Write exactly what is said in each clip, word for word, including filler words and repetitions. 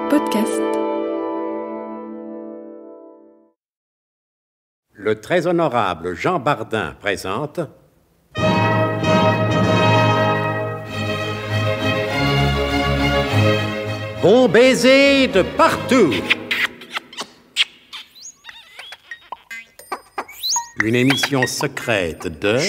Podcast. Le très honorable Jean Bardin présente... Bon baiser de partout. Une émission secrète de...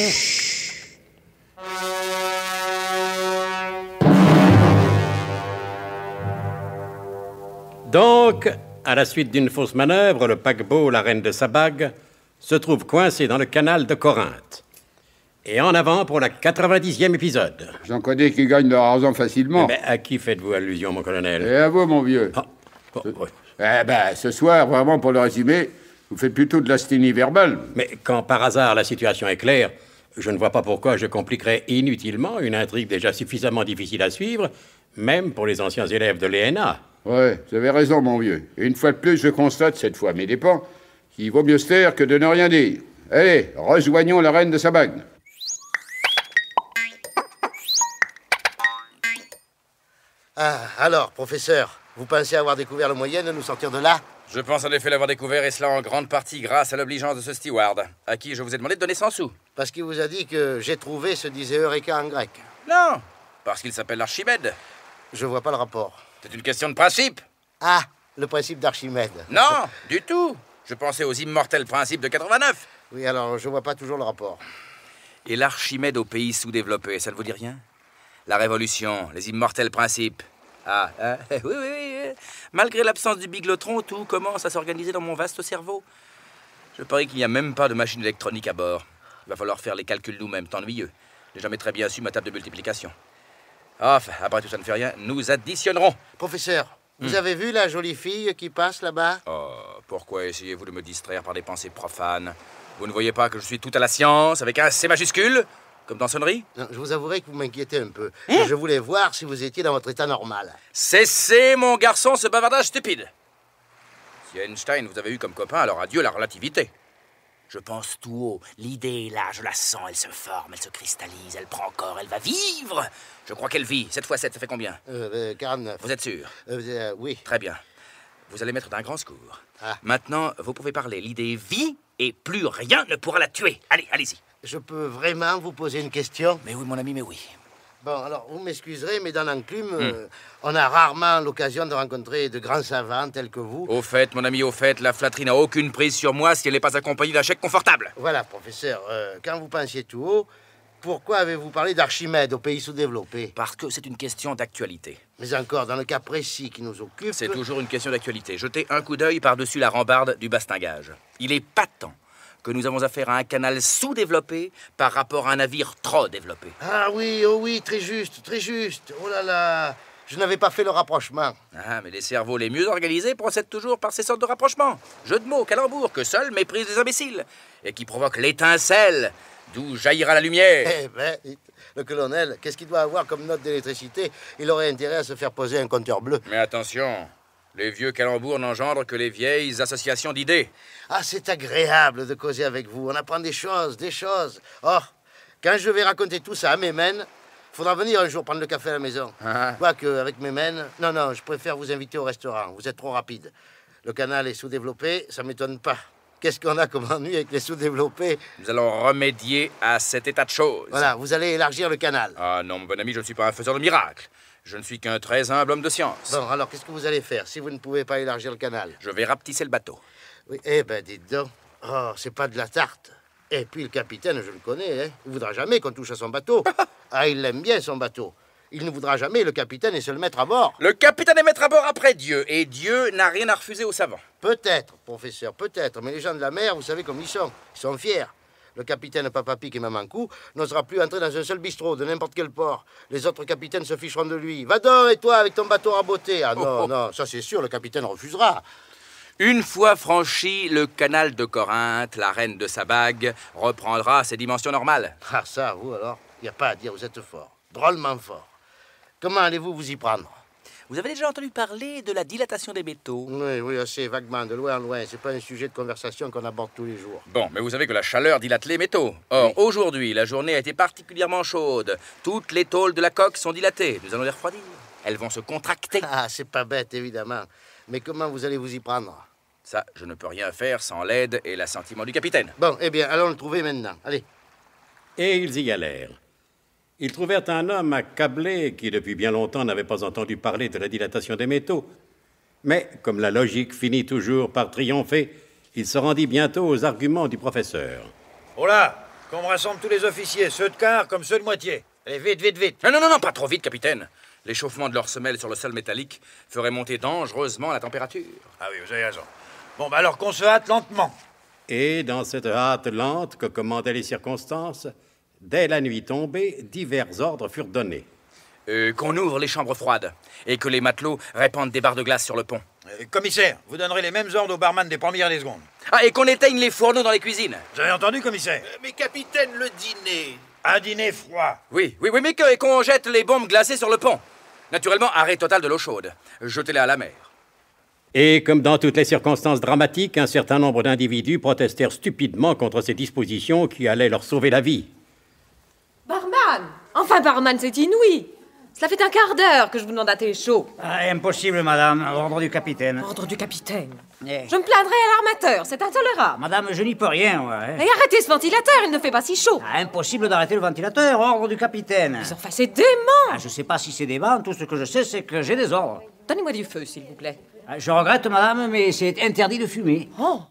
Donc, à la suite d'une fausse manœuvre, le paquebot La Reine de Sabag se trouve coincé dans le canal de Corinthe. Et en avant pour la quatre-vingt-dixième épisode. J'en connais qui gagnent leur argent facilement. Mais à qui faites-vous allusion, mon colonel? Et à vous, mon vieux. Ah, oh, ce... oui. Eh ben, ce soir, vraiment, pour le résumer, vous faites plutôt de l'asthénie verbale. Mais quand par hasard la situation est claire, je ne vois pas pourquoi je compliquerais inutilement une intrigue déjà suffisamment difficile à suivre, même pour les anciens élèves de l'E N A. Ouais, vous avez raison, mon vieux. Et une fois de plus, je constate, cette fois, mes dépens, qu'il vaut mieux se taire que de ne rien dire. Allez, rejoignons la Reine de Sabag. Ah, alors, professeur, vous pensez avoir découvert le moyen de nous sortir de là? Je pense en effet l'avoir découvert, et cela en grande partie grâce à l'obligeance de ce steward, à qui je vous ai demandé de donner cent sous. Parce qu'il vous a dit que j'ai trouvé se disait Eureka en grec. Non, parce qu'il s'appelle Archimède. Je vois pas le rapport. C'est une question de principe. Ah, le principe d'Archimède. Non, du tout. Je pensais aux immortels principes de quatre-vingt-neuf. Oui, alors, je vois pas toujours le rapport. Et l'Archimède aux pays sous-développés, ça ne vous dit rien? La révolution, les immortels principes. Ah, hein, oui, oui, oui. Malgré l'absence du biglotron, tout commence à s'organiser dans mon vaste cerveau. Je parie qu'il n'y a même pas de machine électronique à bord. Il va falloir faire les calculs nous-mêmes, tant ennuyeux. J'ai jamais très bien su ma table de multiplication. Enfin, après tout ça ne fait rien, nous additionnerons. Professeur, vous Hmm. avez vu la jolie fille qui passe là-bas? Oh, pourquoi essayez-vous de me distraire par des pensées profanes? Vous ne voyez pas que je suis tout à la science, avec un C majuscule? Comme dans sonnerie? Non, je vous avouerai que vous m'inquiétez un peu. Hein? Je voulais voir si vous étiez dans votre état normal. Cessez, mon garçon, ce bavardage stupide. Si Einstein vous avait eu comme copain, alors adieu la relativité. Je pense tout haut. L'idée est là, je la sens, elle se forme, elle se cristallise, elle prend corps, elle va vivre. Je crois qu'elle vit. sept fois sept, ça fait combien? Euh, euh, quarante-neuf. Vous êtes sûr? Euh, euh, oui. Très bien. Vous allez mettre d'un grand secours. Ah. Maintenant, vous pouvez parler. L'idée vit et plus rien ne pourra la tuer. Allez, allez-y. Je peux vraiment vous poser une question? Mais oui, mon ami, mais oui. Bon, alors, vous m'excuserez, mais dans l'enclume, Hmm. euh, on a rarement l'occasion de rencontrer de grands savants tels que vous. Au fait, mon ami, au fait, la flatterie n'a aucune prise sur moi si elle n'est pas accompagnée d'un chèque confortable. Voilà, professeur, euh, quand vous pensiez tout haut, pourquoi avez-vous parlé d'Archimède aux pays sous-développés? Parce que c'est une question d'actualité. Mais encore, dans le cas précis qui nous occupe... C'est toujours une question d'actualité. Jetez un coup d'œil par-dessus la rambarde du bastingage. Il est patent que nous avons affaire à un canal sous-développé par rapport à un navire trop développé. Ah oui, oh oui, très juste, très juste. Oh là là, je n'avais pas fait le rapprochement. Ah, mais les cerveaux les mieux organisés procèdent toujours par ces sortes de rapprochements. Jeux de mots, calembours, que seuls méprisent les imbéciles. Et qui provoquent l'étincelle d'où jaillira la lumière. Eh ben, le colonel, qu'est-ce qu'il doit avoir comme note d'électricité? Il aurait intérêt à se faire poser un compteur bleu. Mais attention, les vieux calembours n'engendrent que les vieilles associations d'idées. Ah, c'est agréable de causer avec vous. On apprend des choses, des choses. Oh, quand je vais raconter tout ça à Mémène, faudra venir un jour prendre le café à la maison. Ah. Quoique, avec Mémène... Non, non, je préfère vous inviter au restaurant. Vous êtes trop rapide. Le canal est sous-développé, ça m'étonne pas. Qu'est-ce qu'on a comme ennui avec les sous-développés? Nous allons remédier à cet état de choses. Voilà, vous allez élargir le canal. Ah non, mon bon ami, je ne suis pas un faiseur de miracles. Je ne suis qu'un très humble homme de science. Bon, alors, qu'est-ce que vous allez faire si vous ne pouvez pas élargir le canal? Je vais rapetisser le bateau. Oui, eh ben, dites donc. Oh, c'est pas de la tarte. Et puis, le capitaine, je le connais, hein. Il voudra jamais qu'on touche à son bateau. Ah, il l'aime bien, son bateau. Il ne voudra jamais, le capitaine, et se le mettre à bord. Le capitaine est maître à bord après Dieu, et Dieu n'a rien à refuser aux savants. Peut-être, professeur, peut-être. Mais les gens de la mer, vous savez comme ils sont. Ils sont fiers. Le capitaine Papa Pic et Maman Cou n'osera plus entrer dans un seul bistrot de n'importe quel port. Les autres capitaines se ficheront de lui. Va donc, et toi, avec ton bateau raboté. Ah non, Oh, oh. non, ça c'est sûr, le capitaine refusera. Une fois franchi le canal de Corinthe, la reine de Sabag reprendra ses dimensions normales. Ah ça, vous alors, il n'y a pas à dire, vous êtes fort. Drôlement fort. Comment allez-vous vous y prendre? Vous avez déjà entendu parler de la dilatation des métaux? Oui, oui, assez vaguement, de loin en loin. C'est pas un sujet de conversation qu'on aborde tous les jours. Bon, mais vous savez que la chaleur dilate les métaux. Or, oui. Aujourd'hui, la journée a été particulièrement chaude. Toutes les tôles de la coque sont dilatées. Nous allons les refroidir. Elles vont se contracter. Ah, c'est pas bête, évidemment. Mais comment vous allez vous y prendre? Ça, je ne peux rien faire sans l'aide et l'assentiment du capitaine. Bon, eh bien, allons le trouver maintenant. Allez. Et ils y allèrent. Ils trouvèrent un homme accablé qui, depuis bien longtemps, n'avait pas entendu parler de la dilatation des métaux. Mais, comme la logique finit toujours par triompher, il se rendit bientôt aux arguments du professeur. Oh là, qu'on me rassemble tous les officiers, ceux de quart comme ceux de moitié. Allez, vite, vite, vite. Non, non, non, non, pas trop vite, capitaine. L'échauffement de leur semelle sur le sol métallique ferait monter dangereusement la température. Ah oui, vous avez raison. Bon, bah alors qu'on se hâte lentement. Et dans cette hâte lente que commandaient les circonstances, dès la nuit tombée, divers ordres furent donnés. Euh, qu'on ouvre les chambres froides et que les matelots répandent des barres de glace sur le pont. Euh, commissaire, vous donnerez les mêmes ordres aux barman des premières et des secondes. Ah, et qu'on éteigne les fourneaux dans les cuisines. Vous avez entendu, commissaire? euh, Mais capitaine, le dîner... Un dîner froid. Oui, oui, oui, mais que, et qu'on jette les bombes glacées sur le pont. Naturellement, arrêt total de l'eau chaude. Jetez-les à la mer. Et comme dans toutes les circonstances dramatiques, un certain nombre d'individus protestèrent stupidement contre ces dispositions qui allaient leur sauver la vie. Barman! Enfin, barman, c'est inouï! Cela fait un quart d'heure que je vous demande un thé chaud. Ah, impossible, madame. Ordre du capitaine. Ordre du capitaine. Eh. Je me plaindrai à l'armateur, c'est intolérable. Madame, je n'y peux rien, ouais. Et arrêtez ce ventilateur, il ne fait pas si chaud. Ah, impossible d'arrêter le ventilateur. Ordre du capitaine. Mais enfin, c'est dément. Ah, je sais pas si c'est dément. Tout ce que je sais, c'est que j'ai des ordres. Donnez-moi du feu, s'il vous plaît. Ah, je regrette, madame, mais c'est interdit de fumer. Oh!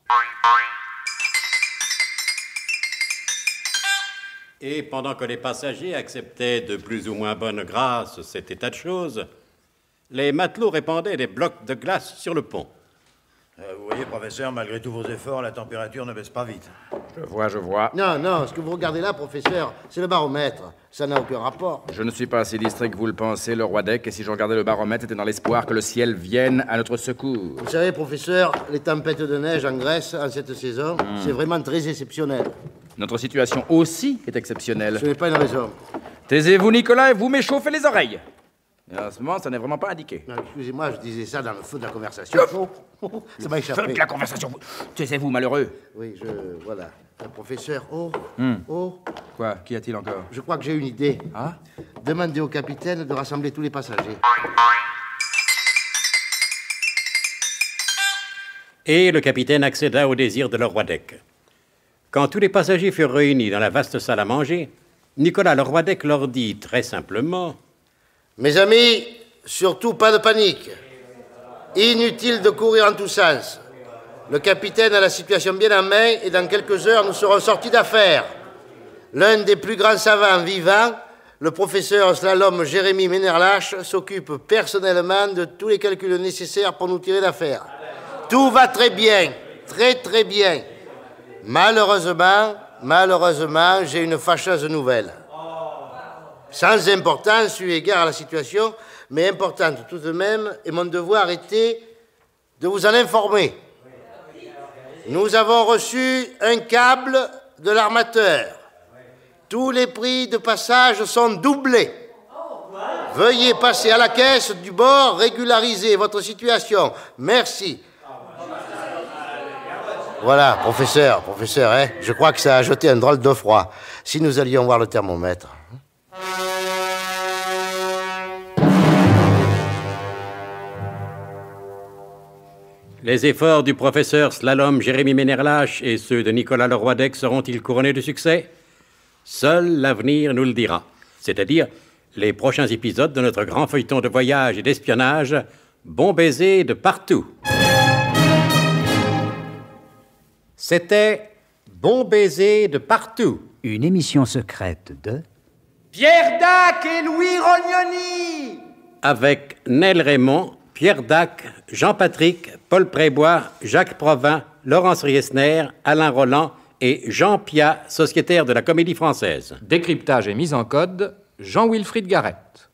Et pendant que les passagers acceptaient de plus ou moins bonne grâce cet état de choses, les matelots répandaient des blocs de glace sur le pont. Euh, vous voyez, professeur, malgré tous vos efforts, la température ne baisse pas vite. Je vois, je vois. Non, non, ce que vous regardez là, professeur, c'est le baromètre. Ça n'a aucun rapport. Je ne suis pas si distrait que vous le pensez, le roi Deck, et si je regardais le baromètre, c'était dans l'espoir que le ciel vienne à notre secours. Vous savez, professeur, les tempêtes de neige en Grèce, en cette saison, mmh. c'est vraiment très exceptionnel. Notre situation aussi est exceptionnelle. Ce n'est pas une raison. Taisez-vous, Nicolas, et vous m'échauffez les oreilles. Et en ce moment, ça n'est vraiment pas indiqué. Excusez-moi, je disais ça dans le feu de la conversation. Oh, ça m'a échappé. Feu de la conversation. Taisez-vous, malheureux. Oui, je... voilà. Le professeur, oh, hmm. oh. Quoi? Qu'y a-t-il encore? Je crois que j'ai une idée. Ah? Demandez au capitaine de rassembler tous les passagers. Et le capitaine accéda au désir de le roi Deck. Quand tous les passagers furent réunis dans la vaste salle à manger, Nicolas le roi Deck leur dit très simplement... Mes amis, surtout pas de panique. Inutile de courir en tous sens. Le capitaine a la situation bien en main et dans quelques heures, nous serons sortis d'affaire. L'un des plus grands savants vivants, le professeur slalom Jérémy Ménerlache, s'occupe personnellement de tous les calculs nécessaires pour nous tirer d'affaire. Tout va très bien, très très bien. Malheureusement, malheureusement, j'ai une fâcheuse nouvelle. Sans importance, eu égard à la situation, mais importante tout de même, et mon devoir était de vous en informer. Nous avons reçu un câble de l'armateur. Tous les prix de passage sont doublés. Veuillez passer à la caisse du bord, régulariser votre situation. Merci. Voilà, professeur, professeur, hein, je crois que ça a jeté un drôle de froid. Si nous allions voir le thermomètre... Les efforts du professeur slalom Jérémy Ménerlache et ceux de Nicolas le roi Deck seront-ils couronnés de succès? Seul l'avenir nous le dira, c'est-à-dire les prochains épisodes de notre grand feuilleton de voyage et d'espionnage, Bon baiser de partout. C'était Bon baiser de partout. Une émission secrète de... Pierre Dac et Louis Rognoni. Avec Nel Raymond, Pierre Dac, Jean-Patrick, Paul Prébois, Jacques Provin, Laurence Riesner, Alain Roland et Jean Piat, sociétaire de la Comédie Française. Décryptage et mise en code, Jean-Wilfried Garrett.